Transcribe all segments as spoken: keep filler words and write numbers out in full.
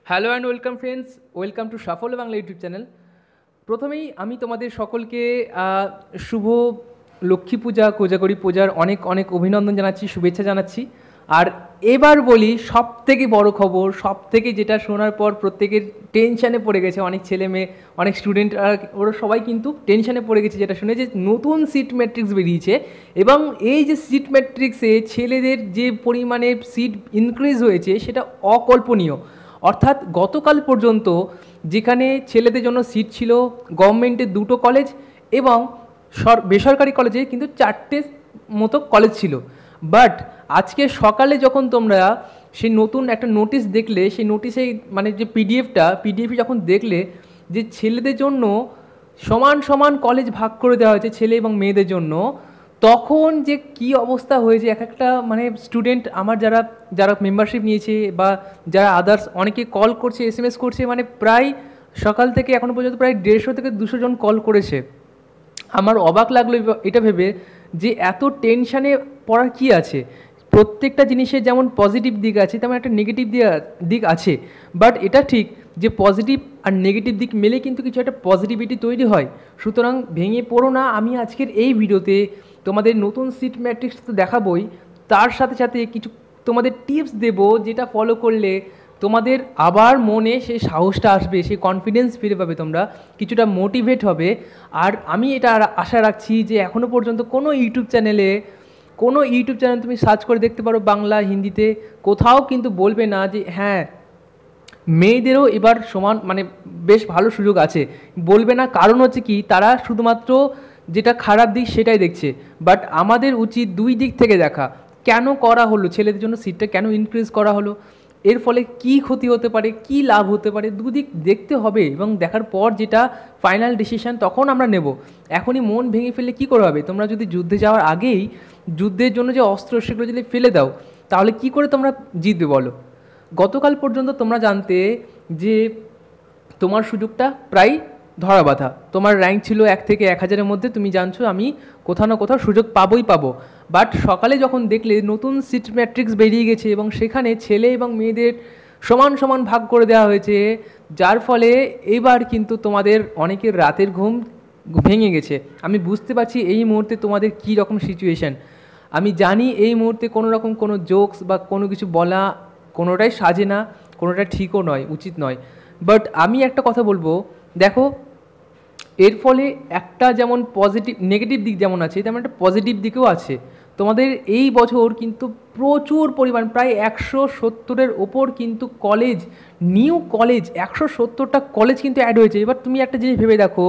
Hello and welcome friends, welcome to Saphalya Bangla YouTube channel. প্রথমেই আমি তোমাদের সকলকে আহ, শুভ লক্ষ্মী পূজা, কোজাগরী পূজার অনেক অনেক অভিনন্দন জানাচ্ছি, শুভেচ্ছা জানাচ্ছি। আর এবার বলি সব থেকে বড় খবর, সব থেকে যেটা শোনার পর প্রত্যেকের টেনশানে পড়ে গেছে, অনেক ছেলে মেয়ে, অনেক স্টুডেন্ট, ওরা সবাই কিন্তু টেনশানে পড়ে গেছে যেটা শুনে, যে নতুন সিট ম্যাট্রিক্স বেরিয়েছে। এবং এই যে সিট ম্যাট্রিক্সে ছেলেদের যে পরিমাণে সিট ইনক্রিজ হয়েছে সেটা অকল্পনীয়। অর্থাৎ গতকাল পর্যন্ত যেখানে ছেলেদের জন্য সিট ছিল গভর্নমেন্টের দুটো কলেজ এবং বেসরকারি কলেজে কিন্তু চারটে মতো কলেজ ছিল, বাট আজকে সকালে যখন তোমরা সেই নতুন একটা নোটিশ দেখলে, সেই নোটিশে মানে যে পিডিএফটা পিডিএফ যখন দেখলে যে ছেলেদের জন্য সমান সমান কলেজ ভাগ করে দেওয়া হয়েছে ছেলে এবং মেয়েদের জন্য, তখন যে কি অবস্থা হয়েছে এক একটা মানে স্টুডেন্ট আমার যারা যারা মেম্বারশিপ নিয়েছে বা যারা আদার্স অনেকে কল করছে, এস এম এস করছে, মানে প্রায় সকাল থেকে এখনও পর্যন্ত প্রায় দেড়শো থেকে দুশো জন কল করেছে। আমার অবাক লাগলো এটা ভেবে যে এত টেনশানে পড়ার কী আছে। প্রত্যেকটা জিনিসের যেমন পজিটিভ দিক আছে তেমন একটা নেগেটিভ দিক আছে, বাট এটা ঠিক যে পজিটিভ আর নেগেটিভ দিক মিলে কিন্তু কিছু একটা পজিটিভিটি তৈরি হয়। সুতরাং ভেঙে পড়ো না। আমি আজকের এই ভিডিওতে তোমাদের নতুন সিট ম্যাট্রিক্স তো দেখাবই, তার সাথে সাথে কিছু তোমাদের টিপস দেব যেটা ফলো করলে তোমাদের আবার মনে সেই সাহসটা আসবে, সেই কনফিডেন্স ফিরে পাবে, তোমরা কিছুটা মোটিভেট হবে। আর আমি এটা আশা রাখছি যে এখনও পর্যন্ত কোনো ইউটিউব চ্যানেলে কোনো ইউটিউব চ্যানেল তুমি সার্চ করে দেখতে পারো বাংলা হিন্দিতে, কোথাও কিন্তু বলবে না যে হ্যাঁ মেয়েদেরও এবার সমান মানে বেশ ভালো সুযোগ আছে, বলবে না। কারণ হচ্ছে কি, তারা শুধুমাত্র যেটা খারাপ দিক সেটাই দেখছে, বাট আমাদের উচিত দুই দিক থেকে দেখা। কেন করা হলো, ছেলেদের জন্য সিটটা কেন ইনক্রিজ করা হলো, এর ফলে কি ক্ষতি হতে পারে, কি লাভ হতে পারে, দুদিক দেখতে হবে এবং দেখার পর যেটা ফাইনাল ডিসিশান তখন আমরা নেব। এখনই মন ভেঙে ফেললে কী করে হবে? তোমরা যদি যুদ্ধে যাওয়ার আগেই যুদ্ধের জন্য যে অস্ত্র সেগুলো যদি ফেলে দাও তাহলে কি করে তোমরা জিতবে বলো? গতকাল পর্যন্ত তোমরা জানতে যে তোমার সুযোগটা প্রায় ধরা বাঁধা, তোমার র্যাঙ্ক ছিল এক থেকে এক হাজারের মধ্যে, তুমি জানছো আমি কোথাও না কোথাও সুযোগ পাবোই পাবো। বাট সকালে যখন দেখলে নতুন সিট ম্যাট্রিক্স বেরিয়ে গেছে এবং সেখানে ছেলে এবং মেয়েদের সমান সমান ভাগ করে দেওয়া হয়েছে, যার ফলে এবার কিন্তু তোমাদের অনেকের রাতের ঘুম ভেঙে গেছে। আমি বুঝতে পারছি এই মুহূর্তে তোমাদের কী রকম সিচুয়েশান। আমি জানি এই মুহূর্তে কোনো রকম কোনো জোকস বা কোনো কিছু বলা কোনোটাই সাজে না, কোনোটা ঠিকও নয়, উচিত নয়। বাট আমি একটা কথা বলবো, দেখো এর ফলে একটা যেমন পজিটিভ নেগেটিভ দিক যেমন আছে তেমন একটা পজিটিভ দিকও আছে। তোমাদের এই বছর কিন্তু প্রচুর পরিমাণ প্রায় একশো সত্তরের ওপর কিন্তু কলেজ, নিউ কলেজ একশো সত্তরটা কলেজ কিন্তু অ্যাড হয়েছে। এবার তুমি একটা জিনিস ভেবে দেখো,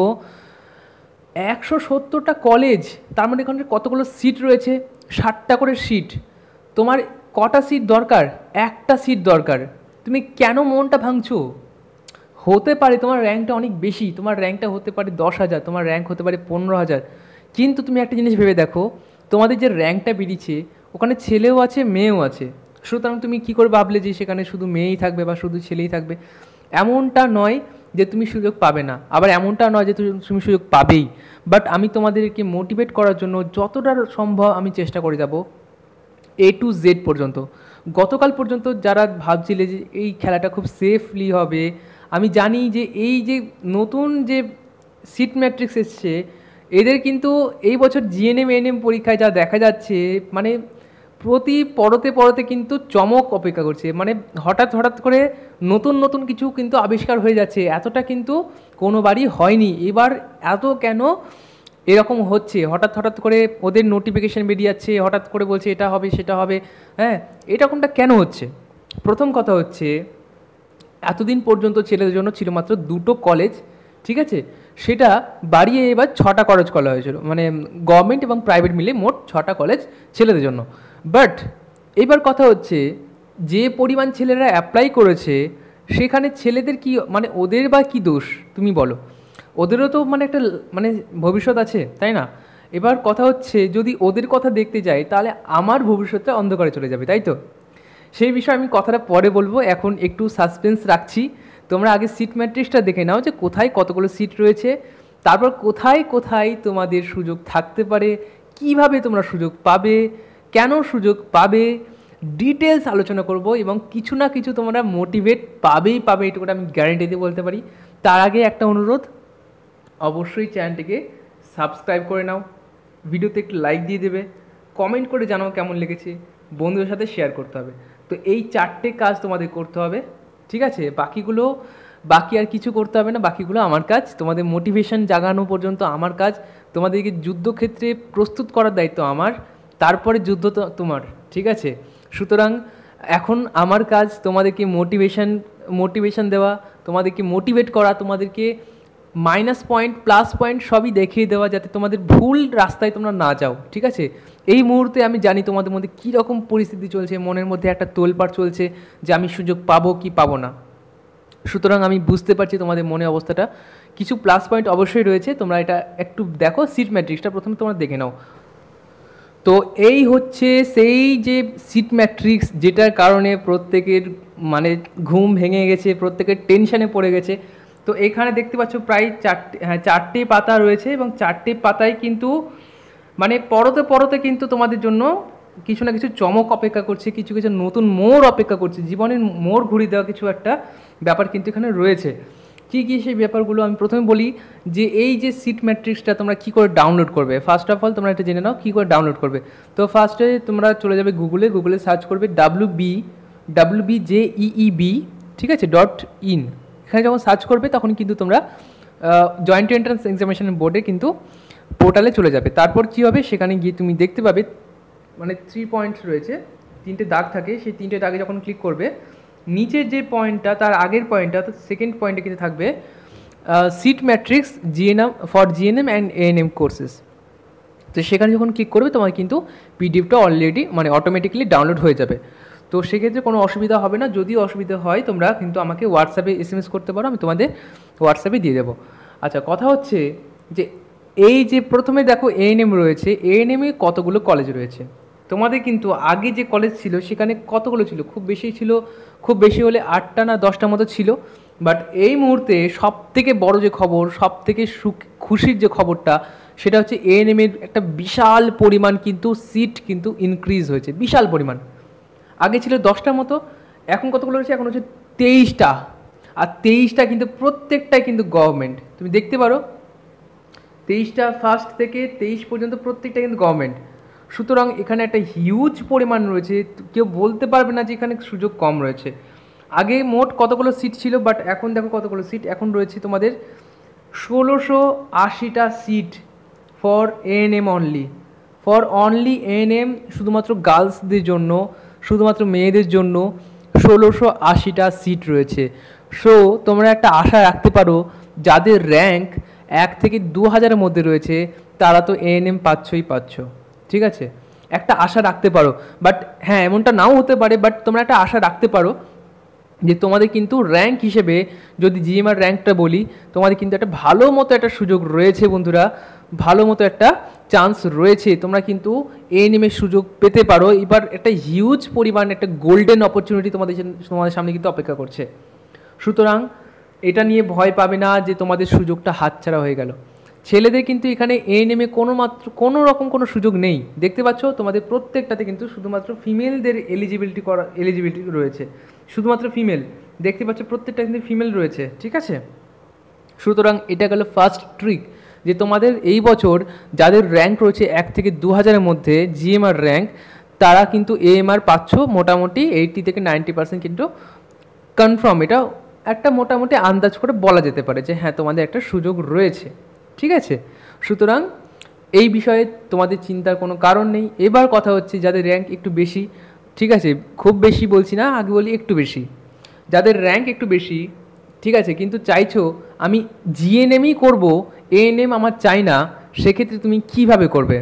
একশো সত্তরটা কলেজ, তার মানে এখানে কতগুলো সিট রয়েছে? ষাটটা করে সিট। তোমার কটা সিট দরকার? একটা সিট দরকার। তুমি কেন মনটা ভাঙছো? হতে পারে তোমার র্যাঙ্কটা অনেক বেশি, তোমার র্যাঙ্কটা হতে পারে দশ হাজার, তোমার র্যাঙ্ক হতে পারে পনেরো হাজার, কিন্তু তুমি একটা জিনিস ভেবে দেখো, তোমাদের যে র্যাঙ্কটা বেরিয়েছে ওখানে ছেলেও আছে মেয়েও আছে। সুতরাং তুমি কী করে ভাবলে যে সেখানে শুধু মেয়েই থাকবে বা শুধু ছেলেই থাকবে? এমনটা নয় যে তুমি সুযোগ পাবে না, আবার এমনটা নয় যে তুমি সুযোগ পাবেই। বাট আমি তোমাদেরকে মোটিভেট করার জন্য যতটা সম্ভব আমি চেষ্টা করে যাব এ টু জেড পর্যন্ত। গতকাল পর্যন্ত যারা ভাবছিলে যে এই খেলাটা খুব সেফলি হবে, আমি জানি যে এই যে নতুন যে সিট ম্যাট্রিক্স এসছে এদের কিন্তু এই বছর জিএনএম এএনএম পরীক্ষায় যা দেখা যাচ্ছে, মানে প্রতি পরতে পরতে কিন্তু চমক অপেক্ষা করছে। মানে হঠাৎ হঠাৎ করে নতুন নতুন কিছু কিন্তু আবিষ্কার হয়ে যাচ্ছে, এতটা কিন্তু কোনোবারই হয়নি। এবার এত কেন এরকম হচ্ছে? হঠাৎ হঠাৎ করে ওদের নোটিফিকেশান বেরিয়ে যাচ্ছে, হঠাৎ করে বলছে এটা হবে সেটা হবে। হ্যাঁ, এরকমটা কেন হচ্ছে? প্রথম কথা হচ্ছে, এতদিন পর্যন্ত ছেলেদের জন্য ছিল মাত্র দুটো কলেজ, ঠিক আছে, সেটা বাড়িয়ে এবার ছটা কলেজ করা হয়েছিল, মানে গভর্নমেন্ট এবং প্রাইভেট মিলে মোট ছটা কলেজ ছেলেদের জন্য। বাট এবার কথা হচ্ছে, যে পরিমাণ ছেলেরা অ্যাপ্লাই করেছে সেখানে ছেলেদের কি মানে ওদের বা কী দোষ তুমি বলো? ওদেরও তো মানে একটা মানে ভবিষ্যৎ আছে, তাই না? এবার কথা হচ্ছে, যদি ওদের কথা দেখতে যাই তাহলে আমার ভবিষ্যৎটা অন্ধকারে চলে যাবে, তাই তো? সেই বিষয়ে আমি কথাটা পরে বলবো, এখন একটু সাসপেন্স রাখছি। তোমরা আগে সিট ম্যাট্রিক্সটা দেখে নাও যে কোথায় কতগুলো সিট রয়েছে, তারপর কোথায় কোথায় তোমাদের সুযোগ থাকতে পারে, কিভাবে তোমরা সুযোগ পাবে, কেন সুযোগ পাবে, ডিটেলস আলোচনা করব এবং কিছু না কিছু তোমরা মোটিভেট পাবেই পাবে, এটুকুটা আমি গ্যারেন্টি দিয়ে বলতে পারি। তার আগে একটা অনুরোধ, অবশ্যই চ্যানেলটিকে সাবস্ক্রাইব করে নাও, ভিডিওতে একটু লাইক দিয়ে দেবে, কমেন্ট করে জানাও কেমন লেগেছে, বন্ধুদের সাথে শেয়ার করতে হবে। তো এই চারটে কাজ তোমাদের করতে হবে, ঠিক আছে? বাকিগুলো বাকি আর কিছু করতে হবে না, বাকিগুলো আমার কাজ। তোমাদের মোটিভেশন জাগানো পর্যন্ত আমার কাজ, তোমাদেরকে যুদ্ধক্ষেত্রে প্রস্তুত করার দায়িত্ব আমার, তারপরে যুদ্ধ তো তোমার, ঠিক আছে? সুতরাং এখন আমার কাজ তোমাদেরকে মোটিভেশন মোটিভেশন দেওয়া, তোমাদেরকে মোটিভেট করা, তোমাদেরকে মাইনাস পয়েন্ট প্লাস পয়েন্ট সবই দেখিয়ে দেওয়া, যাতে তোমাদের ভুল রাস্তায় তোমরা না যাও, ঠিক আছে? এই মুহূর্তে আমি জানি তোমাদের মধ্যে কী রকম পরিস্থিতি চলছে, মনের মধ্যে একটা তোলপাড় চলছে যে আমি সুযোগ পাবো কি পাবো না। সুতরাং আমি বুঝতে পারছি তোমাদের মনে অবস্থাটা। কিছু প্লাস পয়েন্ট অবশ্যই রয়েছে, তোমরা এটা একটু দেখো। সিট ম্যাট্রিক্সটা প্রথমে তোমরা দেখে নাও। তো এই হচ্ছে সেই যে সিট ম্যাট্রিক্স, যেটার কারণে প্রত্যেকের মানে ঘুম ভেঙে গেছে, প্রত্যেকের টেনশানে পড়ে গেছে। তো এখানে দেখতে পাচ্ছ প্রায় চারটে হ্যাঁ চারটে পাতা রয়েছে এবং চারটে পাতায় কিন্তু মানে পরতে পরতে কিন্তু তোমাদের জন্য কিছু না কিছু চমক অপেক্ষা করছে, কিছু কিছু নতুন মোড় অপেক্ষা করছে, জীবনের মোড় ঘুরিয়ে দেওয়া কিছু একটা ব্যাপার কিন্তু এখানে রয়েছে। কী কী সেই ব্যাপারগুলো আমি প্রথমে বলি, যে এই যে সিট ম্যাট্রিক্সটা তোমরা কী করে ডাউনলোড করবে। ফার্স্ট অফ অল তোমরা এটা জেনে নাও কী করে ডাউনলোড করবে। তো ফার্স্টে তোমরা চলে যাবে গুগলে, গুগলে সার্চ করবে W B W B J E B, ঠিক আছে, ডট ইন। এখানে যখন সার্চ করবে তখন কিন্তু তোমরা জয়েন্ট এন্ট্রান্স এক্সামিনেশন বোর্ডে কিন্তু পোর্টালে চলে যাবে। তারপর কী হবে, সেখানে গিয়ে তুমি দেখতে পাবে মানে থ্রি পয়েন্টস রয়েছে, তিনটে দাগ থাকে, সেই তিনটে দাগে যখন ক্লিক করবে নিচের যে পয়েন্টটা, তার আগের পয়েন্টটা, তো সেকেন্ড পয়েন্টে কিন্তু থাকবে seat matrix GNM for GNM and ANM courses. তো সেখানে যখন ক্লিক করবে তোমার কিন্তু পিডিএফটা অলরেডি মানে অটোমেটিক্যালি ডাউনলোড হয়ে যাবে। তো সেক্ষেত্রে কোনো অসুবিধা হবে না। যদি অসুবিধা হয় তোমরা কিন্তু আমাকে হোয়াটসঅ্যাপে এস এম এস করতে পারো, আমি তোমাদের হোয়াটসঅ্যাপে দিয়ে দেবো। আচ্ছা, কথা হচ্ছে যে এই যে প্রথমে দেখো এএনএম রয়েছে, এএনএমে কতগুলো কলেজ রয়েছে। তোমাদের কিন্তু আগে যে কলেজ ছিল সেখানে কতগুলো ছিল, খুব বেশি ছিল, খুব বেশি হলে আটটা না দশটা মতো ছিল। বাট এই মুহূর্তে সব থেকে বড়ো যে খবর, সব থেকে সুখ খুশির যে খবরটা, সেটা হচ্ছে এএনএমের একটা বিশাল পরিমাণ কিন্তু সিট কিন্তু ইনক্রিজ হয়েছে, বিশাল পরিমাণ। আগে ছিল দশটার মতো, এখন কতগুলো রয়েছে, এখন হচ্ছে তেইশটা। আর তেইশটা কিন্তু প্রত্যেকটাই কিন্তু গভর্নমেন্ট, তুমি দেখতে পারো তেইশটা ফার্স্ট থেকে তেইশ পর্যন্ত প্রত্যেকটা কিন্তু গভর্নমেন্ট। সুতরাং এখানে একটা হিউজ পরিমাণ রয়েছে, কেউ বলতে পারবে না যে এখানে সুযোগ কম রয়েছে। আগে মোট কতগুলো সিট ছিল, বাট এখন দেখো কতগুলো সিট এখন রয়েছে তোমাদের ষোলোশো আশিটা seat for ANM only, for only ANM, শুধুমাত্র গার্লসদের জন্য, শুধুমাত্র মেয়েদের জন্য ষোলোশো আশিটা সিট রয়েছে। সো তোমরা একটা আশা রাখতে পারো, যাদের র্যাঙ্ক এক থেকে দু হাজারের মধ্যে রয়েছে তারা তো এএনএম পাচ্ছই পাচ্ছ, ঠিক আছে, একটা আশা রাখতে পারো। বাট হ্যাঁ, এমনটা নাও হতে পারে, বাট তোমরা একটা আশা রাখতে পারো যে তোমাদের কিন্তু র্যাঙ্ক হিসেবে, যদি জিএমআর র্যাঙ্কটা বলি, তোমাদের কিন্তু একটা ভালো মতো একটা সুযোগ রয়েছে বন্ধুরা, ভালো মতো একটা চান্স রয়েছে, তোমরা কিন্তু এএনএমের সুযোগ পেতে পারো। এবার একটা হিউজ পরিমাণ একটা গোল্ডেন অপরচুনিটি তোমাদের তোমাদের সামনে কিন্তু অপেক্ষা করছে। সুতরাং এটা নিয়ে ভয় পাবে না যে তোমাদের সুযোগটা হাতছাড়া হয়ে গেল। ছেলেদের কিন্তু এখানে এএনএমে কোনো মাত্র কোনো রকম কোনো সুযোগ নেই, দেখতে পাচ্ছ তোমাদের প্রত্যেকটাতে কিন্তু শুধুমাত্র ফিমেলদের এলিজিবিলিটি করা এলিজিবিলিটি রয়েছে, শুধুমাত্র ফিমেল, দেখতে পাচ্ছ প্রত্যেকটা কিন্তু ফিমেল রয়েছে, ঠিক আছে। সুতরাং এটা গেল ফার্স্ট ট্রিক, যে তোমাদের এই বছর যাদের র্যাঙ্ক রয়েছে এক থেকে দু হাজারের মধ্যে জিএমআর র্যাঙ্ক, তারা কিন্তু এএমআর পাচ্ছ মোটামুটি এইটটি থেকে নাইনটি পার্সেন্ট কিন্তু কনফার্ম। এটা একটা মোটামুটি আন্দাজ করে বলা যেতে পারে যে হ্যাঁ তোমাদের একটা সুযোগ রয়েছে, ঠিক আছে। সুতরাং এই বিষয়ে তোমাদের চিন্তার কোনো কারণ নেই। এবার কথা হচ্ছে যাদের র্যাঙ্ক একটু বেশি, ঠিক আছে, খুব বেশি বলছি না, আগে বলি একটু বেশি, যাদের র্যাঙ্ক একটু বেশি, ঠিক আছে, কিন্তু চাইছো আমি জিএনএমই করব, এএনএম আমার চাই না, সেক্ষেত্রে তুমি কিভাবে করবে।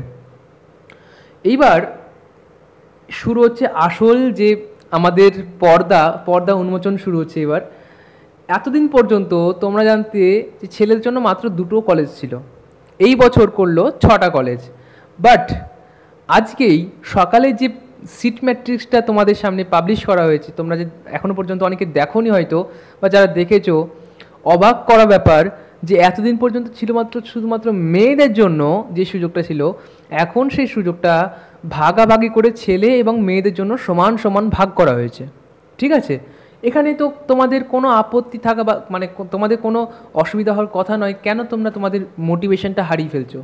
এইবার শুরু হচ্ছে আসল যে আমাদের পর্দা পর্দা উন্মোচন শুরু হচ্ছে। এবার এতদিন পর্যন্ত তোমরা জানতে যে ছেলেদের জন্য মাত্র দুটো কলেজ ছিল, এই বছর করলো ছটা কলেজ। বাট আজকেই সকালে যে সিট ম্যাট্রিক্সটা তোমাদের সামনে পাবলিশ করা হয়েছে, তোমরা যে এখনও পর্যন্ত অনেকে দেখোনি হয়তো, বা যারা দেখেছো অবাক করা ব্যাপার, যে এতদিন পর্যন্ত ছিল মাত্র শুধুমাত্র মেয়েদের জন্য যে সুযোগটা ছিল, এখন সেই সুযোগটা ভাগাভাগি করে ছেলে এবং মেয়েদের জন্য সমান সমান ভাগ করা হয়েছে, ঠিক আছে। এখানে তো তোমাদের কোনো আপত্তি থাকা বা মানে তোমাদের কোনো অসুবিধা হওয়ার কথা নয়, কেন তোমরা তোমাদের মোটিভেশনটা হারিয়ে ফেলছো?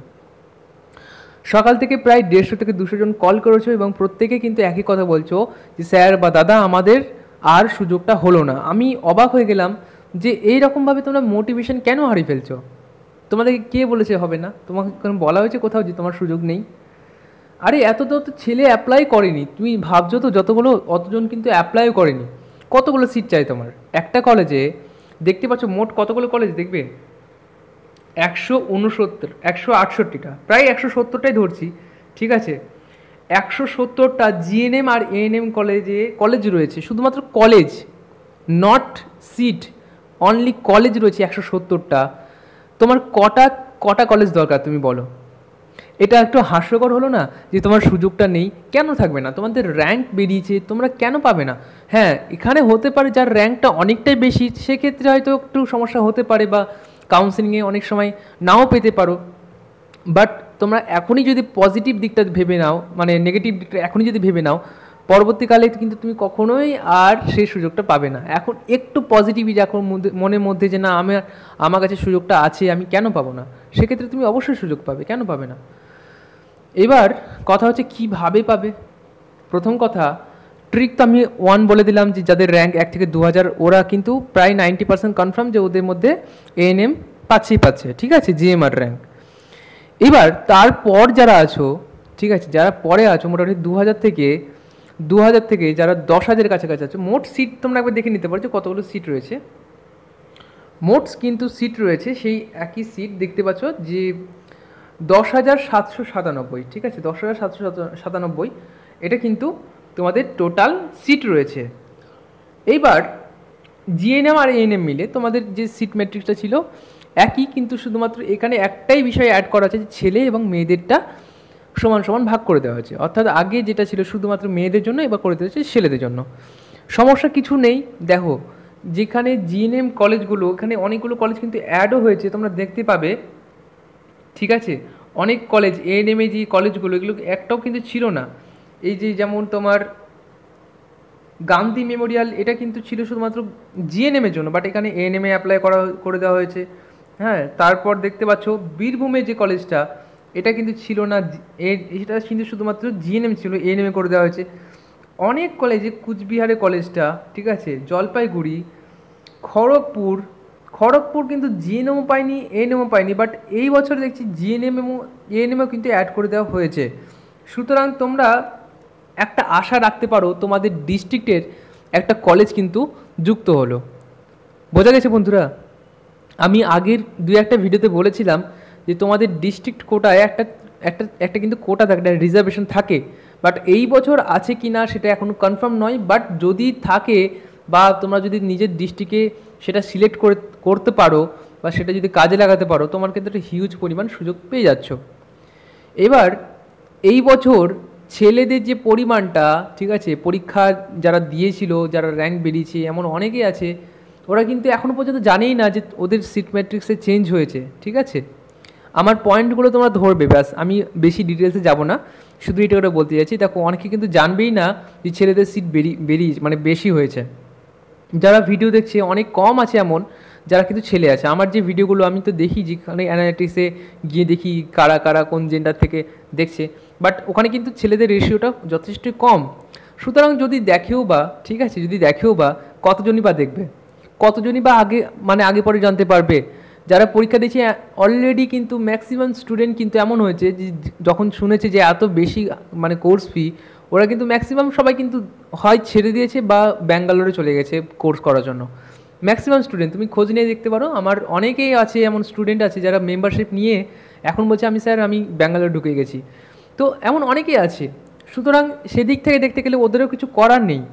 সকাল থেকে প্রায় দেড়শো থেকে দুশো জন কল করেছো এবং প্রত্যেকে কিন্তু একই কথা বলছো যে স্যার বা দাদা আমাদের আর সুযোগটা হলো না। আমি অবাক হয়ে গেলাম যে এইরকমভাবে তোমরা মোটিভেশন কেন হারিয়ে ফেলছো? তোমাদেরকে কে বলেছে হবে না? তোমাকে বলা হয়েছে কোথাও যে তোমার সুযোগ নেই? আরে এত তো ছেলে অ্যাপ্লাই করেনি, তুমি ভাবছো তো যতগুলো, অতজন কিন্তু অ্যাপ্লাইও করেনি। কতগুলো সিট চাই তোমার একটা কলেজে? দেখতে পাচ্ছ মোট কতগুলো কলেজ দেখবে, একশো উনসত্তর একশো আটষট্টিটা, প্রায় একশো সত্তরটাই ধরছি, ঠিক আছে। একশো সত্তরটা জিএনএম আর এএনএম কলেজে কলেজ রয়েছে, শুধুমাত্র college, not seat, only college রয়েছে একশো সত্তরটা। তোমার কটা কটা কলেজ দরকার তুমি বলো? এটা একটু হাস্যকর হলো না যে তোমার সুযোগটা নেই? কেন থাকবে না? তোমাদের র্যাঙ্ক বেরিয়েছে, তোমরা কেন পাবে না? হ্যাঁ, এখানে হতে পারে যার র্যাঙ্কটা অনেকটাই বেশি সেক্ষেত্রে হয়তো একটু সমস্যা হতে পারে বা কাউন্সেলিংয়ে অনেক সময় নাও পেতে পারো, বাট তোমরা এখনই যদি পজিটিভ দিকটা ভেবে নাও, মানে নেগেটিভ দিকটা এখনই যদি ভেবে নাও, পরবর্তীকালে কিন্তু তুমি কখনোই আর সেই সুযোগটা পাবে না। এখন একটু পজিটিভই যখন মনের মধ্যে যে না আমার আমার কাছে সুযোগটা আছে, আমি কেন পাবো না, সেক্ষেত্রে তুমি অবশ্যই সুযোগ পাবে, কেন পাবে না। এবার কথা হচ্ছে কীভাবে পাবে। প্রথম কথা, ট্রিক তো আমি ওয়ান বলে দিলাম যে যাদের র্যাঙ্ক এক থেকে দু হাজার ওরা কিন্তু প্রায় নাইনটি পার্সেন্ট কনফার্ম যে ওদের মধ্যে এএনএম পাচ্ছেই পাচ্ছে, ঠিক আছে, জিএমআর র্যাঙ্ক। এবার তারপর যারা আছো, ঠিক আছে, যারা পরে আছো মোটামুটি দু হাজার থেকে দু হাজার থেকে যারা দশ হাজারের কাছাকাছি আছো, মোট সিট তোমরা একবার দেখে নিতে পারছো কতগুলো সিট রয়েছে। মোট কিন্তু সিট রয়েছে সেই একই সিট দেখতে পাচ্ছ যে দশ হাজার সাতশো সাতানব্বই, ঠিক আছে, দশ হাজার সাতশো সাতানব্বই এটা কিন্তু তোমাদের টোটাল সিট রয়েছে। এইবার জিএনএম আর এএনএম মিলে তোমাদের যে সিট ম্যাট্রিক্সটা ছিল একই, কিন্তু শুধুমাত্র এখানে একটাই বিষয় অ্যাড করা আছে যে ছেলে এবং মেয়েদেরটা সমান সমান ভাগ করে দেওয়া হয়েছে। অর্থাৎ আগে যেটা ছিল শুধুমাত্র মেয়েদের জন্য, এবার করে দেওয়া হয়েছে ছেলেদের জন্য। সমস্যা কিছু নেই। দেখো যেখানে জিএনএম কলেজগুলো, ওখানে অনেকগুলো কলেজ কিন্তু অ্যাডও হয়েছে, তোমরা দেখতে পাবে, ঠিক আছে। অনেক কলেজ এএনএমে যে কলেজগুলো এগুলো একটাও কিন্তু ছিল না। এই যে যেমন তোমার গান্ধী মেমোরিয়াল, এটা কিন্তু ছিল শুধুমাত্র জিএনএমের জন্য, বাট এখানে এএনএমে অ্যাপ্লাই করা করে দেওয়া হয়েছে। হ্যাঁ, তারপর দেখতে পাচ্ছ বীরভূমে যে কলেজটা, এটা কিন্তু ছিল না, এটা কিন্তু শুধুমাত্র জিএনএম ছিল, এএনএমে করে দেওয়া হয়েছে। অনেক কলেজে, কুচবিহারের কলেজটা, ঠিক আছে, জলপাইগুড়ি, খড়গপুর, খড়গপুর কিন্তু জিএনএমও পায়নি, এএনএমও পায়নি, বাট এই বছর দেখছি জিএনএম এবং এএনএমও কিন্তু অ্যাড করে দেওয়া হয়েছে। সুতরাং তোমরা একটা আশা রাখতে পারো তোমাদের ডিস্ট্রিক্টের একটা কলেজ কিন্তু যুক্ত হলো। বোঝা গেছে বন্ধুরা? আমি আগের দু একটা ভিডিওতে বলেছিলাম যে তোমাদের ডিস্ট্রিক্ট কোটায় একটা একটা একটা কিন্তু কোটা থাকে, একটা রিজার্ভেশন থাকে, বাট এই বছর আছে কি না সেটা এখনও কনফার্ম নয়, বাট যদি থাকে বা তোমরা যদি নিজের ডিস্ট্রিক্টে সেটা সিলেক্ট করে করতে পারো বা সেটা যদি কাজে লাগাতে পারো, তোমার কিন্তু একটা হিউজ পরিমাণ সুযোগ পেয়ে যাচ্ছ। এবার এই বছর ছেলেদের যে পরিমাণটা, ঠিক আছে, পরীক্ষা যারা দিয়েছিল, যারা র্যাঙ্ক বেরিয়েছে, এমন অনেকেই আছে ওরা কিন্তু এখনও পর্যন্ত জানেই না যে ওদের সিট ম্যাট্রিক্সে চেঞ্জ হয়েছে, ঠিক আছে। আমার পয়েন্টগুলো তোমরা ধরবে, ব্যাস, আমি বেশি ডিটেলসে যাব না, শুধু এটা ওটা বলতে চাইছি। দেখো অনেকে কিন্তু জানবেই না যে ছেলেদের সিট বেরিয়ে বেরিয়ে মানে বেশি হয়েছে। যারা ভিডিও দেখছে অনেক কম আছে এমন যারা কিন্তু ছেলে আছে। আমার যে ভিডিওগুলো আমি তো দেখি, যেখানে অ্যানালিটিক্সে গিয়ে দেখি কারা কারা কোন জেন্ডার থেকে দেখছে, বাট ওখানে কিন্তু ছেলেদের রেশিওটা যথেষ্ট কম। সুতরাং যদি দেখেও বা, ঠিক আছে, যদি দেখেও বা কতজনই বা দেখবে, কতজনই বা আগে মানে আগে পরে জানতে পারবে। যারা পরীক্ষা দিয়েছে অলরেডি কিন্তু ম্যাক্সিমাম স্টুডেন্ট কিন্তু এমন হয়েছে যে যখন শুনেছে যে এত বেশি মানে কোর্স ফি, ওরা কিন্তু ম্যাক্সিমাম সবাই কিন্তু হয় ছেড়ে দিয়েছে বা ব্যাঙ্গালোরে চলে গেছে কোর্স করার জন্য। ম্যাক্সিমাম স্টুডেন্ট তুমি খোঁজ নিয়ে দেখতে পারো, আমার অনেকেই আছে এমন স্টুডেন্ট আছে যারা মেম্বারশিপ নিয়ে এখন বলছে আমি স্যার আমি ব্যাঙ্গালোর ঢুকে গেছি, তো এমন অনেকেই আছে। সুতরাং সেদিক থেকে দেখতে গেলে ওদেরও কিছু করার নেই।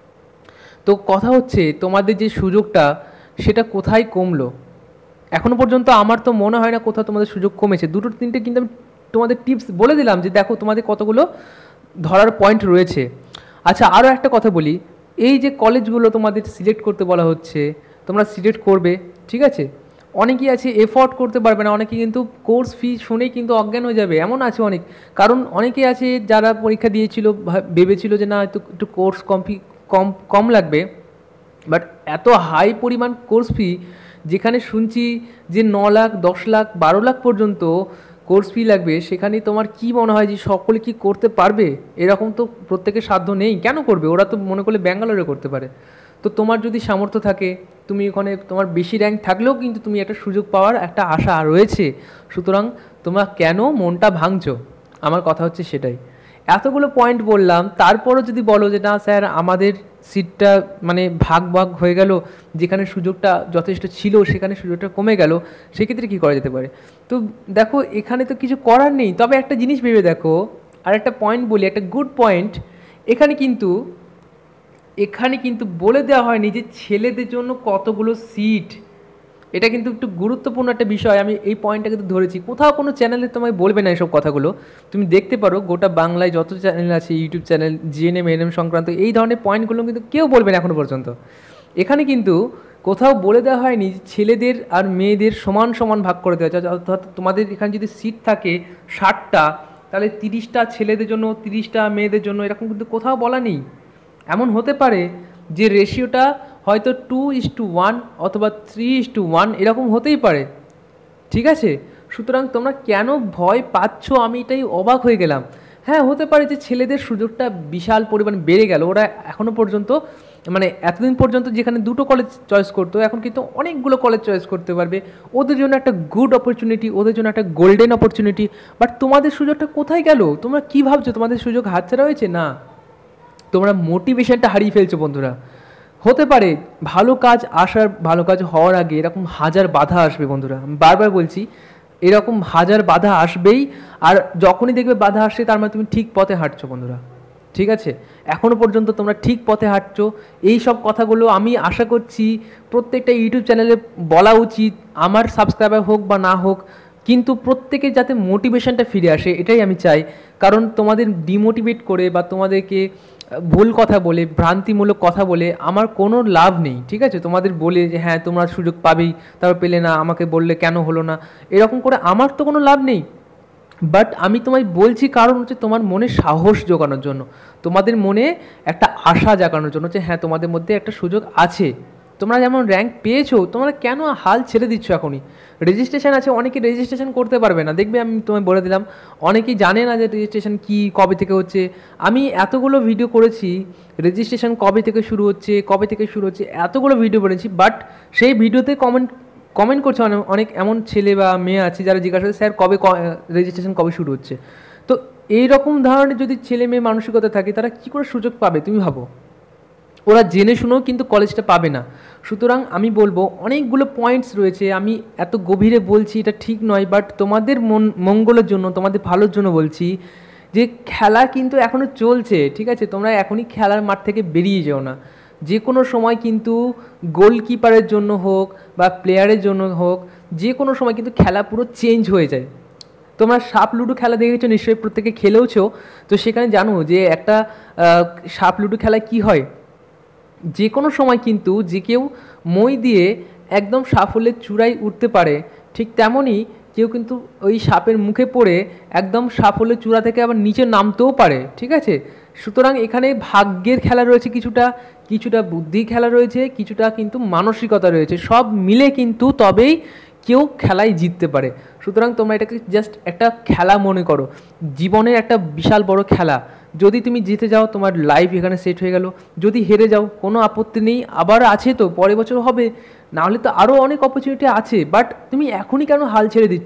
তো কথা হচ্ছে তোমাদের যে সুযোগটা সেটা কোথায় কমলো এখনও পর্যন্ত? আমার তো মনে হয় না কোথাও তোমাদের সুযোগ কমেছে। দুটো তিনটে কিন্তু আমি তোমাদের টিপস বলে দিলাম যে দেখো তোমাদের কতগুলো ধরার পয়েন্ট রয়েছে। আচ্ছা, আরও একটা কথা বলি, এই যে কলেজগুলো তোমাদের সিলেক্ট করতে বলা হচ্ছে, তোমরা সিলেক্ট করবে, ঠিক আছে, অনেকেই আছে এফোর্ড করতে পারবে না, অনেকে কিন্তু কোর্স ফি শুনেই কিন্তু অজ্ঞান হয়ে যাবে, এমন আছে অনেক। কারণ অনেকেই আছে যারা পরীক্ষা দিয়েছিল ভেবেছিল যে না একটু একটু কোর্স কম ফি কম কম লাগবে, বাট এত হাই পরিমাণ কোর্স ফি, যেখানে শুনছি যে ন লাখ দশ লাখ বারো লাখ পর্যন্ত কোর্স ফি লাগবে, সেখানে তোমার কি মনে হয় যে সকলে কি করতে পারবে? এরকম তো প্রত্যেকের সাধ্য নেই। কেন করবে? ওরা তো মনে করলে ব্যাঙ্গালোরে করতে পারে। তো তোমার যদি সামর্থ্য থাকে, তুমি ওখানে তোমার বেশি র্যাঙ্ক থাকলেও কিন্তু তুমি একটা সুযোগ পাওয়ার একটা আশা রয়েছে। সুতরাং তোমরা কেন মনটা ভাঙছো? আমার কথা হচ্ছে সেটাই। এতগুলো পয়েন্ট বললাম, তারপরও যদি বলো যে না স্যার আমাদের সিটটা মানে ভাগ ভাগ হয়ে গেল, যেখানে সুযোগটা যথেষ্ট ছিল সেখানে সুযোগটা কমে গেল, সেক্ষেত্রে কী করা যেতে পারে? তো দেখো এখানে তো কিছু করার নেই, তবে একটা জিনিস ভেবে দেখো, আর একটা পয়েন্ট বলি, একটা গুড পয়েন্ট। এখানে কিন্তু এখানে কিন্তু বলে দেওয়া হয়নি যে ছেলেদের জন্য কতগুলো সিট। এটা কিন্তু একটু গুরুত্বপূর্ণ একটা বিষয়, আমি এই পয়েন্টটা কিন্তু ধরেছি। কোথাও কোনো চ্যানেলে তোমায় বলবে না এসব কথাগুলো। তুমি দেখতে পারো গোটা বাংলায় যত চ্যানেল আছে, ইউটিউব চ্যানেল, জিএনএম এনএম সংক্রান্ত এই ধরনের পয়েন্টগুলো কিন্তু কেউ বলবে না এখনও পর্যন্ত। এখানে কিন্তু কোথাও বলে দেওয়া হয়নি ছেলেদের আর মেয়েদের সমান সমান ভাগ করে দেওয়া যায়। অর্থাৎ তোমাদের এখানে যদি সিট থাকে ষাটটা, তাহলে তিরিশটা ছেলেদের জন্য, তিরিশটা মেয়েদের জন্য, এরকম কিন্তু কোথাও বলা নেই। এমন হতে পারে যে রেশিওটা হয়তো টু ইস টু ওয়ান অথবা থ্রি ইস টু ওয়ান এরকম হতেই পারে, ঠিক আছে? সুতরাং তোমরা কেন ভয় পাচ্ছ? আমি এটাই অবাক হয়ে গেলাম। হ্যাঁ, হতে পারে যে ছেলেদের সুযোগটা বিশাল পরিমাণ বেড়ে গেল, ওরা এখনও পর্যন্ত মানে এতদিন পর্যন্ত যেখানে দুটো কলেজ চয়েস করতো, এখন কিন্তু অনেকগুলো কলেজ চয়েস করতে পারবে। ওদের জন্য একটা গুড অপরচুনিটি, ওদের জন্য একটা গোল্ডেন অপরচুনিটি। বাট তোমাদের সুযোগটা কোথায় গেল? তোমরা কী ভাবছো তোমাদের সুযোগ হাতছাড়া হয়েছে? না, তোমরা মোটিভেশনটা হারিয়ে ফেলছো বন্ধুরা। হতে পারে ভালো কাজ আসার, ভালো কাজ হওয়ার আগে এরকম হাজার বাধা আসবে বন্ধুরা, আমি বারবার বলছি এরকম হাজার বাধা আসবেই। আর যখনই দেখবে বাধা আসছে, তার মানে তুমি ঠিক পথে হাঁটছো বন্ধুরা, ঠিক আছে? এখনও পর্যন্ত তোমরা ঠিক পথে হাঁটছো। এই সব কথাগুলো আমি আশা করছি প্রত্যেকটা ইউটিউব চ্যানেলে বলা উচিত, আমার সাবস্ক্রাইবার হোক বা না হোক, কিন্তু প্রত্যেকে যাতে মোটিভেশনটা ফিরে আসে এটাই আমি চাই। কারণ তোমাদের ডিমোটিভেট করে বা তোমাদেরকে ভুল কথা বলে, ভ্রান্তিমূলক কথা বলে আমার কোনো লাভ নেই, ঠিক আছে? তোমাদের বলে যে হ্যাঁ তোমরা সুযোগ পাবেই, তারপর পেলে না, আমাকে বললে কেন হলো না, এরকম করে আমার তো কোনো লাভ নেই। বাট আমি তোমায় বলছি কারণ হচ্ছে তোমার মনে সাহস জোগানোর জন্য, তোমাদের মনে একটা আশা জাগানোর জন্য যে হ্যাঁ তোমাদের মধ্যে একটা সুযোগ আছে। তোমরা যেমন র্যাঙ্ক পেয়েছো, তোমরা কেন হাল ছেড়ে দিচ্ছ এখনই? রেজিস্ট্রেশন আছে, অনেকে রেজিস্ট্রেশন করতে পারবে না, দেখবে আমি তোমায় বলে দিলাম, অনেকেই জানে না যে রেজিস্ট্রেশন কী, কবে থেকে হচ্ছে। আমি এতগুলো ভিডিও করেছি রেজিস্ট্রেশন কবে থেকে শুরু হচ্ছে, কবে থেকে শুরু হচ্ছে, এতগুলো ভিডিও করেছি, বাট সেই ভিডিওতে কমেন্ট কমেন্ট করছে অনেক অনেক এমন ছেলে বা মেয়ে আছে যারা জিজ্ঞাসা করে স্যার কবে রেজিস্ট্রেশন কবে শুরু হচ্ছে। তো এইরকম ধরনের যদি ছেলে মেয়ে মানসিকতা থাকে, তারা কী করে সুযোগ পাবে তুমি ভাবো? ওরা জেনে শুনেও কিন্তু কলেজটা পাবে না। সুতরাং আমি বলবো অনেকগুলো পয়েন্টস রয়েছে, আমি এত গভীরে বলছি এটা ঠিক নয়, বাট তোমাদের মন মঙ্গলের জন্য, তোমাদের ভালোর জন্য বলছি যে খেলা কিন্তু এখনও চলছে, ঠিক আছে? তোমরা এখনই খেলার মাঠ থেকে বেরিয়ে যেও না। যে কোনো সময় কিন্তু গোলকিপারের জন্য হোক বা প্লেয়ারের জন্য হোক, যে কোনো সময় কিন্তু খেলা পুরো চেঞ্জ হয়ে যায়। তোমরা সাপ লুডো খেলা দেখেছো নিশ্চয়ই, প্রত্যেকে খেলেওছো, তো সেখানে জানো যে একটা সাপ লুডো খেলায় কী হয়, যে কোনো সময় কিন্তু যে কেউ মই দিয়ে একদম সাফল্যের চূড়ায় উঠতে পারে, ঠিক তেমনই কেউ কিন্তু ওই সাপের মুখে পড়ে একদম সাফল্যের চূড়া থেকে আবার নিচে নামতেও পারে, ঠিক আছে? সুতরাং এখানে ভাগ্যের খেলা রয়েছে কিছুটা, কিছুটা বুদ্ধির খেলা রয়েছে, কিছুটা কিন্তু মানসিকতা রয়েছে, সব মিলে কিন্তু তবেই কেউ খেলায় জিততে পারে। সুতরাং তোমরা এটাকে জাস্ট একটা খেলা মনে করো, জীবনের একটা বিশাল বড় খেলা। যদি তুমি জিতে যাও, তোমার লাইফ এখানে সেট হয়ে গেল। যদি হেরে যাও, কোনো আপত্তি নেই, আবার আছে তো, পরের বছর হবে, নাহলে তো আরও অনেক অপরচুনিটি আছে। বাট তুমি এখনই কেন হাল ছেড়ে দিচ্ছ?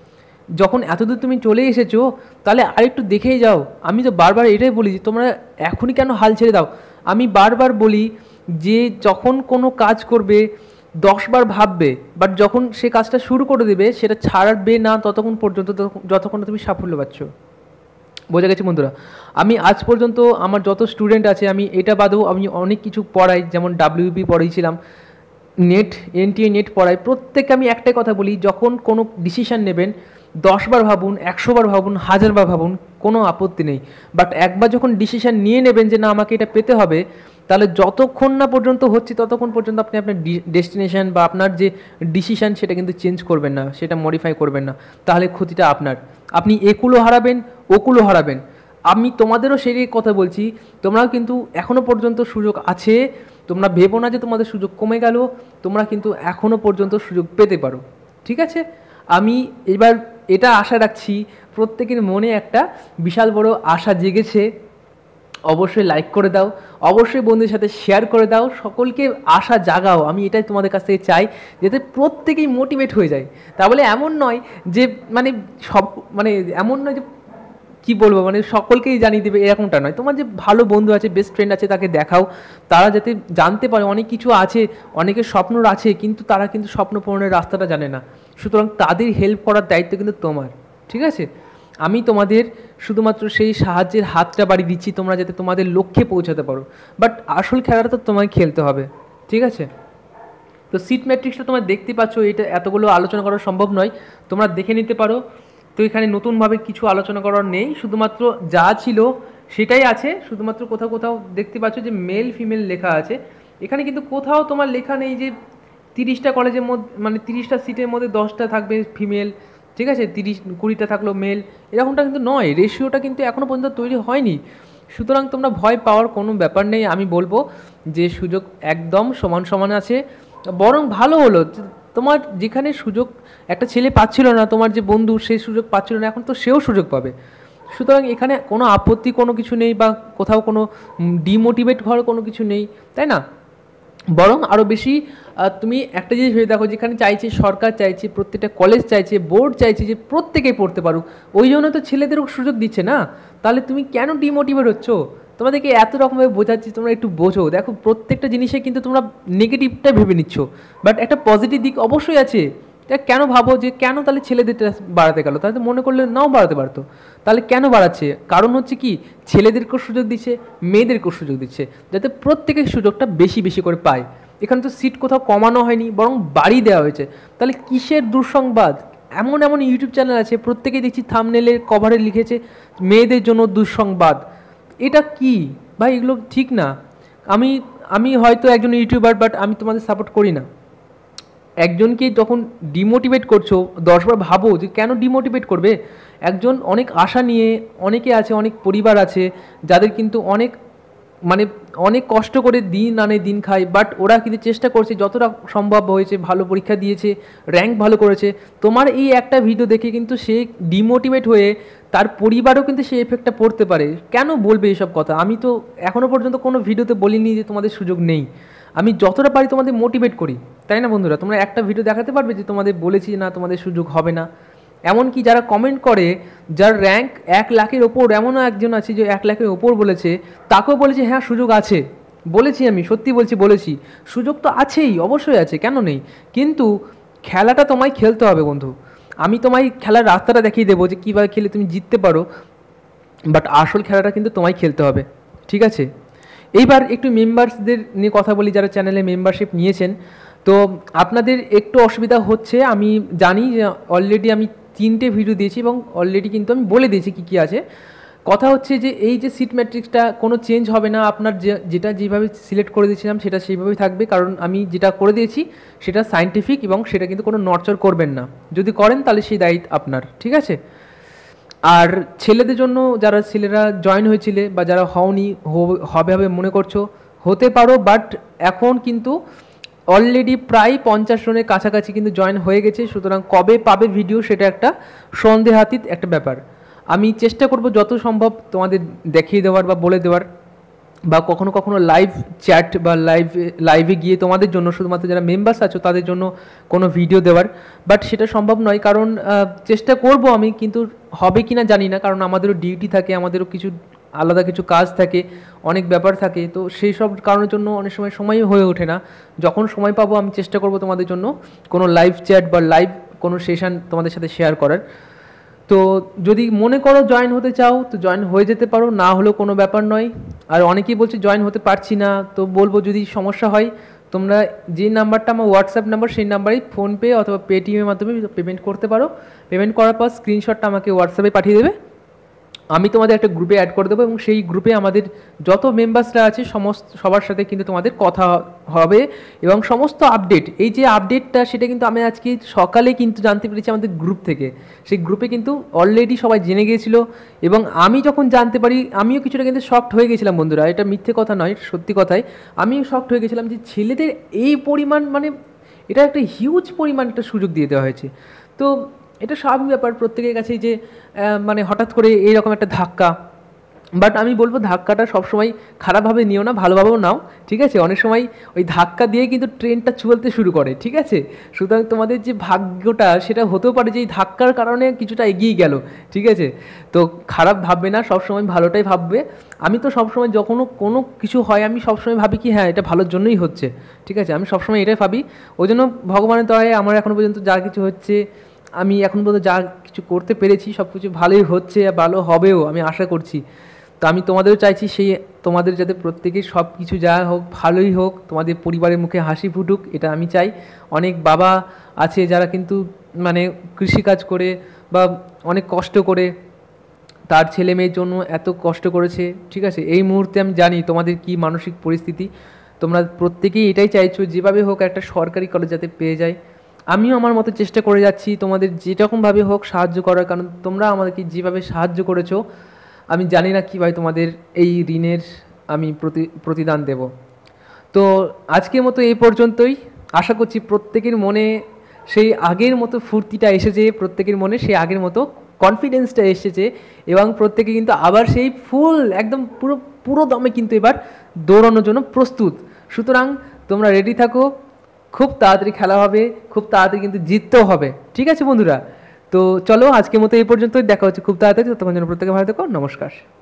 যখন এতদূর তুমি চলে এসেছো, তাহলে আরেকটু দেখেই যাও। আমি তো বারবার এটাই বলি যে তোমরা এখনই কেন হাল ছেড়ে দাও। আমি বারবার বলি যে যখন কোনো কাজ করবে দশবার ভাববে, বাট যখন সে কাজটা শুরু করে দেবে সেটা ছাড়বে না ততক্ষণ পর্যন্ত, যতক্ষণ তুমি সাফল্য পাচ্ছ। বোঝা গেছে বন্ধুরা? আমি আজ পর্যন্ত আমার যত স্টুডেন্ট আছে, আমি এটা বাদেও আমি অনেক কিছু পড়াই, যেমন ডাব্লিউবি পড়াইছিলাম, নেট এনটিএ নেট পড়াই। প্রত্যেককে আমি একটাই কথা বলি, যখন কোনো ডিসিশান নেবেন দশবার ভাবুন, একশোবার ভাবুন, হাজারবার ভাবুন, কোনো আপত্তি নেই, বাট একবার যখন ডিসিশান নিয়ে নেবেন যে না আমাকে এটা পেতে হবে, তাহলে যতক্ষণ না পর্যন্ত হচ্ছে ততক্ষণ পর্যন্ত আপনি আপনার ডেস্টিনেশন বা আপনার যে ডিসিশান সেটা কিন্তু চেঞ্জ করবেন না, সেটা মডিফাই করবেন না, তাহলে ক্ষতিটা আপনার। আপনি একুলও হারাবেন, ওকুলও হারাবেন। আমি তোমাদেরও সেই কথা বলছি, তোমরাও কিন্তু এখনও পর্যন্ত সুযোগ আছে, তোমরা ভেবো না যে তোমাদের সুযোগ কমে গেল, তোমরা কিন্তু এখনও পর্যন্ত সুযোগ পেতে পারো, ঠিক আছে? আমি এবার এটা আশা রাখছি প্রত্যেকের মনে একটা বিশাল বড় আশা জেগেছে। অবশ্যই লাইক করে দাও, অবশ্যই বন্ধুদের সাথে শেয়ার করে দাও, সকলকে আশা জাগাও। আমি এটাই তোমাদের কাছ থেকে চাই, যাতে প্রত্যেকেই মোটিভেট হয়ে যায়। তা বলে এমন নয় যে মানে সব মানে এমন নয় যে কি বলবো মানে সকলকেই জানিয়ে দেবে, এরকমটা নয়। তোমার যে ভালো বন্ধু আছে, বেস্ট ফ্রেন্ড আছে, তাকে দেখাও, তারা যাতে জানতে পারে অনেক কিছু আছে, অনেকের স্বপ্ন আছে কিন্তু তারা কিন্তু স্বপ্ন পূরণের রাস্তাটা জানে না। সুতরাং তাদের হেল্প করার দায়িত্ব কিন্তু তোমার, ঠিক আছে? আমি তোমাদের শুধুমাত্র সেই সাহায্যের হাতটা বাড়িয়ে দিচ্ছি, তোমরা যাতে তোমাদের লক্ষ্যে পৌঁছাতে পারো। বাট আসল খেলাটা তো তোমায় খেলতে হবে, ঠিক আছে? তো সিট ম্যাট্রিক্সটা তোমরা দেখতে পাচ্ছ, এটা এতগুলো আলোচনা করা সম্ভব নয়, তোমরা দেখে নিতে পারো। তো এখানে নতুনভাবে কিছু আলোচনা করার নেই, শুধুমাত্র যা ছিল সেটাই আছে। শুধুমাত্র কোথাও কোথাও দেখতে পাচ্ছ যে মেল ফিমেল লেখা আছে, এখানে কিন্তু কোথাও তোমার লেখা নেই যে তিরিশটা কলেজের মধ্যে মানে তিরিশটা সিটের মধ্যে দশটা থাকবে ফিমেল, ঠিক আছে, তিরিশ কুড়িটা থাকলো মেল, এরকমটা কিন্তু নয়। রেশিওটা কিন্তু এখনও পর্যন্ত তৈরি হয়নি। সুতরাং তোমরা ভয় পাওয়ার কোনো ব্যাপার নেই। আমি বলবো যে সুযোগ একদম সমান সমান আছে, বরং ভালো হলো তোমার যেখানে সুযোগ একটা ছেলে পাচ্ছিল না, তোমার যে বন্ধু সেই সুযোগ পাচ্ছিল না, এখন তো সেও সুযোগ পাবে। সুতরাং এখানে কোনো আপত্তি কোনো কিছু নেই, বা কোথাও কোনো ডিমোটিভেট হওয়ার কোনো কিছু নেই, তাই না? বরং আরও বেশি তুমি একটা জিনিস ভেবে দেখো, যেখানে চাইছে সরকার, চাইছে প্রত্যেকটা কলেজ, চাইছে বোর্ড, চাইছে যে প্রত্যেকেই পড়তে পারুক, ওই জন্য তো ছেলেদেরও সুযোগ দিচ্ছে না। তাহলে তুমি কেন ডিমোটিভেট হচ্ছ? তোমাদেরকে এত রকমভাবে বোঝাচ্ছি, তোমরা একটু বোঝো। দেখো প্রত্যেকটা জিনিসে কিন্তু তোমরা নেগেটিভটা ভেবে নিচ্ছ, বাট একটা পজিটিভ দিক অবশ্যই আছে। তা কেন ভাবো যে কেন তাহলে ছেলেদেরটা বাড়াতে গেল? তাহলে মনে করলে নাও বাড়াতে পারতো। তাহলে কেন বাড়াচ্ছে? কারণ হচ্ছে কি, ছেলেদেরকেও সুযোগ দিচ্ছে, মেয়েদেরকেও সুযোগ দিচ্ছে, যাতে প্রত্যেকের সুযোগটা বেশি বেশি করে পায়। এখানে তো সিট কোথাও কমানো হয়নি, বরং বাড়িয়ে দেওয়া হয়েছে। তাহলে কিসের দুঃসংবাদ? এমন এমন ইউটিউব চ্যানেল আছে, প্রত্যেকেই দেখছি থাম্বনেলে কভারে লিখেছে মেয়েদের জন্য দুঃসংবাদ। এটা কি ভাই? এগুলো ঠিক না। আমি আমি হয়তো একজন ইউটিউবার, বাট আমি তোমাদের সাপোর্ট করি না। একজনকে যখন ডিমোটিভেট করছো, দশবার ভাবো যে কেন ডিমোটিভেট করবে। একজন অনেক আশা নিয়ে, অনেকে আছে, অনেক পরিবার আছে যাদের কিন্তু অনেক মানে অনেক কষ্ট করে দিন আনে দিন খায়, বাট ওরা কিন্তু চেষ্টা করছে যতটা সম্ভব হয়েছে, ভালো পরীক্ষা দিয়েছে, র্যাঙ্ক ভালো করেছে। তোমার এই একটা ভিডিও দেখে কিন্তু সে ডিমোটিভেট হয়ে তার পরিবারও কিন্তু সেই এফেক্টটা পড়তে পারে। কেন বলবে এইসব কথা? আমি তো এখনও পর্যন্ত কোনো ভিডিওতে বলিনি যে তোমাদের সুযোগ নেই। আমি যতটা পারি তোমাদের মোটিভেট করি, তাই না বন্ধুরা? তোমরা একটা ভিডিও দেখাতে পারবে যে তোমাদের বলেছি না তোমাদের সুযোগ হবে না? এমনকি যারা কমেন্ট করে, যার র্যাঙ্ক এক লাখের ওপর, এমনও একজন আছে যে এক লাখের ওপর বলেছে, তাকেও বলেছে হ্যাঁ সুযোগ আছে। বলেছি, আমি সত্যি বলছি, বলেছি সুযোগ তো আছেই, অবশ্যই আছে, কেন নেই? কিন্তু খেলাটা তোমায় খেলতে হবে বন্ধু। আমি তোমায় খেলার রাস্তাটা দেখিয়ে দেবো যে কীভাবে খেলে তুমি জিততে পারো, বাট আসল খেলাটা কিন্তু তোমায় খেলতে হবে, ঠিক আছে? এইবার একটু মেম্বার্সদের নিয়ে কথা বলি, যারা চ্যানেলে মেম্বারশিপ নিয়েছেন। তো আপনাদের একটু অসুবিধা হচ্ছে, আমি জানি যে অলরেডি আমি তিনটে ভিডিও দিয়েছি এবং অলরেডি কিন্তু আমি বলে দিয়েছি কী কী আছে। কথা হচ্ছে যে এই যে সিট ম্যাট্রিক্সটা কোনো চেঞ্জ হবে না, আপনার যে যেটা যেভাবে সিলেক্ট করে দিয়েছিলাম সেটা সেইভাবেই থাকবে, কারণ আমি যেটা করে দিয়েছি সেটা সায়েন্টিফিক এবং সেটা কিন্তু কোনো নড়চড় করবেন না। যদি করেন তাহলে সেই দায়িত্ব আপনার, ঠিক আছে? আর ছেলেদের জন্য, যারা ছেলেরা জয়েন হয়েছিলে বা যারা হওনি, হবে হবে মনে করছো, হতে পারো, বাট এখন কিন্তু অলরেডি প্রায় পঞ্চাশ জনের কাছাকাছি কিন্তু জয়েন হয়ে গেছে। সুতরাং কবে পাবে ভিডিও সেটা একটা সন্দেহাতীত একটা ব্যাপার। আমি চেষ্টা করব যত সম্ভব তোমাদের দেখিয়ে দেওয়ার বা বলে দেওয়ার, বা কখনো কখনো লাইভ চ্যাট বা লাইভ লাইভে গিয়ে তোমাদের জন্য, শুধুমাত্র যারা মেম্বার্স আছো তাদের জন্য কোনো ভিডিও দেওয়ার, বাট সেটা সম্ভব নয়। কারণ চেষ্টা করব আমি, কিন্তু হবে কি না জানি না, কারণ আমাদেরও ডিউটি থাকে, আমাদেরও কিছু আলাদা কিছু কাজ থাকে, অনেক ব্যাপার থাকে। তো সেই সব কারণের জন্য অনেক সময় সময় হয়ে ওঠে না। যখন সময় পাবো আমি চেষ্টা করব তোমাদের জন্য কোনো লাইভ চ্যাট বা লাইভ কোনো সেশন তোমাদের সাথে শেয়ার করার। তো যদি মনে করো জয়েন হতে চাও তো জয়েন হয়ে যেতে পারো, না হলেও কোনো ব্যাপার নয়। আর অনেকেই বলছে জয়েন হতে পারছি না, তো বলবো যদি সমস্যা হয় তোমরা যে নাম্বারটা আমার হোয়াটসঅ্যাপ নাম্বার, সেই নাম্বারেই ফোনপে অথবা পেটিএমের মাধ্যমে পেমেন্ট করতে পারো। পেমেন্ট করার পর স্ক্রিনশটটা আমাকে হোয়াটসঅ্যাপে পাঠিয়ে দেবে, আমি তোমাদের একটা গ্রুপে অ্যাড করে দেবো এবং সেই গ্রুপে আমাদের যত মেম্বার্সরা আছে সমস্ত সবার সাথে কিন্তু তোমাদের কথা হবে এবং সমস্ত আপডেট, এই যে আপডেটটা সেটা কিন্তু আমি আজকে সকালে কিন্তু জানতে পেরেছি আমাদের গ্রুপ থেকে। সেই গ্রুপে কিন্তু অলরেডি সবাই জেনে গিয়েছিল এবং আমি যখন জানতে পারি আমিও কিছুটা কিন্তু শকড হয়ে গেছিলাম বন্ধুরা, এটা মিথ্যে কথা নয়, সত্যি কথাই আমিও শকড হয়ে গেছিলাম যে ছেলেদের এই পরিমাণ, মানে এটা একটা হিউজ পরিমাণ একটা সুযোগ দিয়ে দেওয়া হয়েছে। তো এটা স্বাভাবিক ব্যাপার প্রত্যেকের কাছেই যে মানে হঠাৎ করে এইরকম একটা ধাক্কা, বাট আমি বলবো ধাক্কাটা সবসময় খারাপভাবে নিও না, ভালোভাবেও নাও, ঠিক আছে। অনেক সময় ওই ধাক্কা দিয়ে কিন্তু ট্রেনটা চলতে শুরু করে, ঠিক আছে। সুতরাং তোমাদের যে ভাগ্যটা সেটা হতেও পারে যে এই ধাক্কার কারণে কিছুটা এগিয়ে গেল, ঠিক আছে। তো খারাপ ভাববে না, সবসময় ভালোটাই ভাববে। আমি তো সবসময় যখনও কোনো কিছু হয় আমি সবসময় ভাবি কি হ্যাঁ এটা ভালোর জন্যই হচ্ছে, ঠিক আছে। আমি সবসময় এটাই ভাবি, ওই জন্য ভগবানের দয়ায় আমার এখনও পর্যন্ত যা কিছু হচ্ছে, আমি এখন পর্যন্ত যা কিছু করতে পেরেছি সব কিছু ভালোই হচ্ছে, ভালো হবেও আমি আশা করছি। তো আমি তোমাদেরও চাইছি সেই তোমাদের যাতে প্রত্যেকের সব কিছু যা হোক ভালোই হোক, তোমাদের পরিবারের মুখে হাসি ফুটুক, এটা আমি চাই। অনেক বাবা আছে যারা কিন্তু মানে কৃষিকাজ করে বা অনেক কষ্ট করে তার ছেলে মেয়ের জন্য এত কষ্ট করেছে, ঠিক আছে। এই মুহূর্তে আমি জানি তোমাদের কি মানসিক পরিস্থিতি, তোমরা প্রত্যেকেই এটাই চাইছো যেভাবে হোক একটা সরকারি কলেজ যাতে পেয়ে যায়। আমিও আমার মতো চেষ্টা করে যাচ্ছি তোমাদের যেরকমভাবে হোক সাহায্য করার, কারণ তোমরা আমাদেরকে যেভাবে সাহায্য করেছো আমি জানি না কীভাবে তোমাদের এই ঋণের আমি প্রতি প্রতিদান দেব। তো আজকের মতো এই পর্যন্তই। আশা করছি প্রত্যেকের মনে সেই আগের মতো ফুর্তিটা এসেছে, প্রত্যেকের মনে সেই আগের মতো কনফিডেন্সটা এসেছে এবং প্রত্যেকে কিন্তু আবার সেই ফুল একদম পুরো পুরো দমে কিন্তু এবার দৌড়ানোর জন্য প্রস্তুত। সুতরাং তোমরা রেডি থাকো, খুব তাড়াতাড়ি খেলা হবে, খুব তাড়াতাড়ি কিন্তু জিততেও হবে, ঠিক আছে বন্ধুরা। তো চলো আজকের মতো এই পর্যন্তই, দেখা হচ্ছে খুব তাড়াতাড়ি, ততক্ষণ যেন প্রত্যেকে ভালো থেকো, নমস্কার।